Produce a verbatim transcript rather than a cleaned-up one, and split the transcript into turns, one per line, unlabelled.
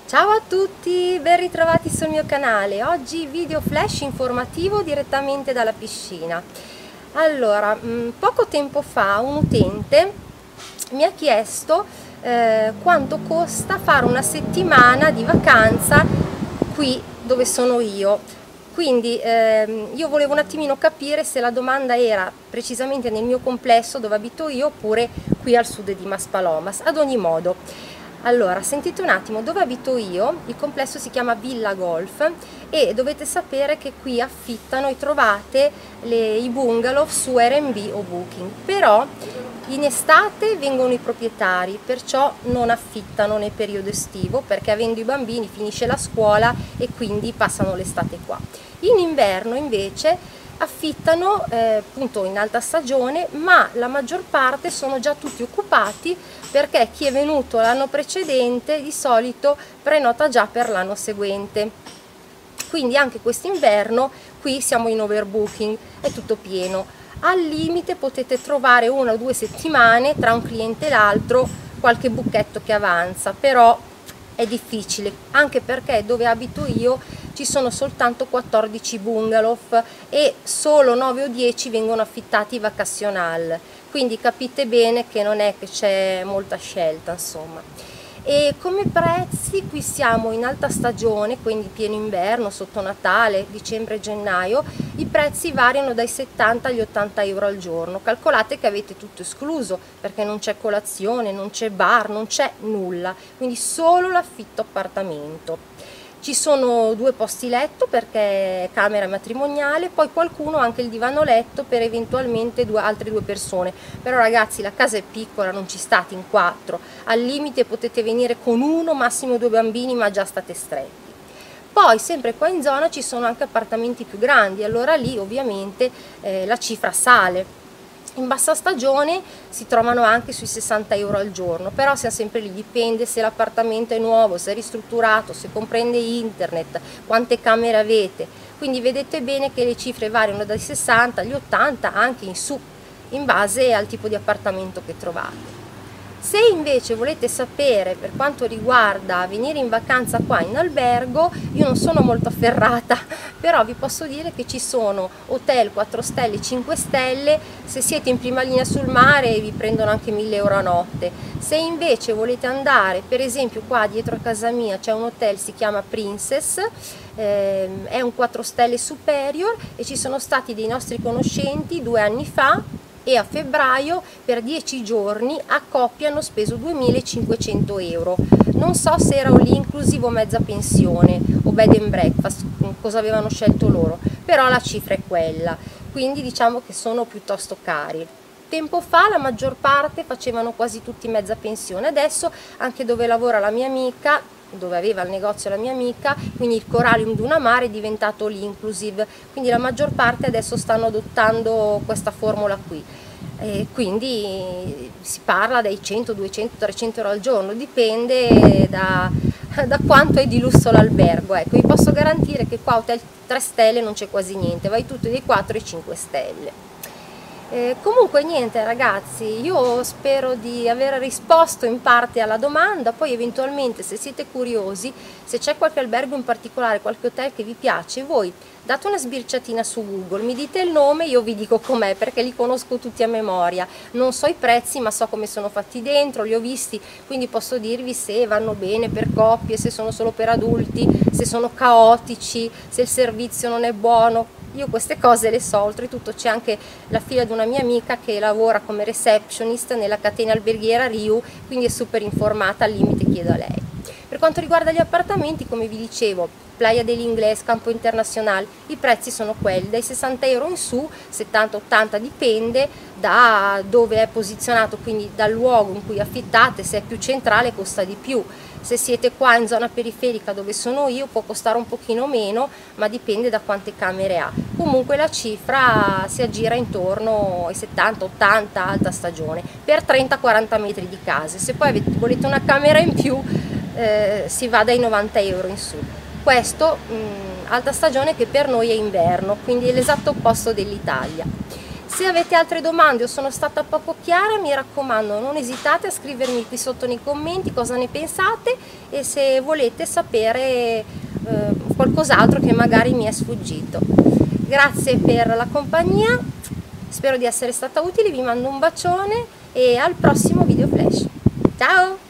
Ciao a tutti, ben ritrovati sul mio canale. Oggi video flash informativo direttamente dalla piscina. Allora, mh, poco tempo fa un utente mi ha chiesto eh, quanto costa fare una settimana di vacanza qui dove sono io. Quindi ehm, io volevo un attimino capire se la domanda era precisamente nel mio complesso dove abito io oppure qui al sud di Maspalomas. Ad ogni modo, allora, sentite un attimo, dove abito io, il complesso si chiama Villa Golf e dovete sapere che qui affittano e trovate le, i bungalow su Airbnb o Booking, però in estate vengono i proprietari, perciò non affittano nel periodo estivo perché avendo i bambini finisce la scuola e quindi passano l'estate qua. In inverno invece affittano eh, appunto in alta stagione, ma la maggior parte sono già tutti occupati perché chi è venuto l'anno precedente di solito prenota già per l'anno seguente. Quindi anche quest'inverno qui siamo in overbooking, è tutto pieno. Al limite potete trovare una o due settimane tra un cliente e l'altro qualche buchetto che avanza, però è difficile, anche perché dove abito io ci sono soltanto quattordici bungalow e solo nove o dieci vengono affittati vacational, quindi capite bene che non è che c'è molta scelta, insomma. E come prezzi qui siamo in alta stagione, quindi pieno inverno, sotto Natale, dicembre e gennaio, i prezzi variano dai settanta agli ottanta euro al giorno. Calcolate che avete tutto escluso perché non c'è colazione, non c'è bar, non c'è nulla, quindi solo l'affitto appartamento. Ci sono due posti letto perché è camera matrimoniale, poi qualcuno ha anche il divano letto per eventualmente due, altre due persone, però ragazzi la casa è piccola, non ci state in quattro, al limite potete venire con uno, massimo due bambini, ma già state stretti. Poi sempre qua in zona ci sono anche appartamenti più grandi, allora lì ovviamente eh, la cifra sale. In bassa stagione si trovano anche sui sessanta euro al giorno, però siamo sempre lì, dipende se l'appartamento è nuovo, se è ristrutturato, se comprende internet, quante camere avete, quindi vedete bene che le cifre variano dai sessanta agli ottanta anche in su, in base al tipo di appartamento che trovate. Se invece volete sapere per quanto riguarda venire in vacanza qua in albergo, io non sono molto afferrata, però vi posso dire che ci sono hotel quattro stelle, cinque stelle, se siete in prima linea sul mare vi prendono anche mille euro a notte. Se invece volete andare, per esempio qua dietro a casa mia c'è un hotel, si chiama Princess, ehm, è un quattro stelle superior e ci sono stati dei nostri conoscenti due anni fa e a febbraio per dieci giorni a coppia hanno speso duemilacinquecento euro. Non so se era lì inclusivo mezza pensione o bed and breakfast, cosa avevano scelto loro, però la cifra è quella, quindi diciamo che sono piuttosto cari. Tempo fa la maggior parte facevano quasi tutti mezza pensione, adesso anche dove lavora la mia amica, dove aveva il negozio la mia amica, quindi il Coralium Duna Mare è diventato l'inclusive, quindi la maggior parte adesso stanno adottando questa formula qui, e quindi si parla dai cento, duecento, trecento euro al giorno, dipende da, da quanto è di lusso l'albergo. Ecco, vi posso garantire che qua hotel tre stelle non c'è quasi niente, vai tutti dei quattro e cinque stelle. Eh, comunque niente ragazzi, io spero di aver risposto in parte alla domanda, poi eventualmente se siete curiosi, se c'è qualche albergo in particolare, qualche hotel che vi piace, voi date una sbirciatina su Google, mi dite il nome, io vi dico com'è perché li conosco tutti a memoria, non so i prezzi ma so come sono fatti dentro, li ho visti, quindi posso dirvi se vanno bene per coppie, se sono solo per adulti, se sono caotici, se il servizio non è buono. Io queste cose le so, oltretutto c'è anche la figlia di una mia amica che lavora come receptionist nella catena alberghiera Riu, quindi è super informata, al limite chiedo a lei. Per quanto riguarda gli appartamenti, come vi dicevo, Playa dell'Inglés, Campo Internacional, i prezzi sono quelli, dai sessanta euro in su, settanta ottanta dipende da dove è posizionato, quindi dal luogo in cui affittate, se è più centrale costa di più. Se siete qua in zona periferica dove sono io può costare un pochino meno, ma dipende da quante camere ha. Comunque la cifra si aggira intorno ai settanta ottanta alta stagione per trenta quaranta metri di case. Se poi avete, volete una camera in più eh, si va dai novanta euro in su. Questo mh, alta stagione che per noi è inverno, quindi è l'esatto opposto dell'Italia. Se avete altre domande o sono stata poco chiara, mi raccomando, non esitate a scrivermi qui sotto nei commenti cosa ne pensate e se volete sapere eh, qualcos'altro che magari mi è sfuggito. Grazie per la compagnia, spero di essere stata utile, vi mando un bacione e al prossimo video flash. Ciao!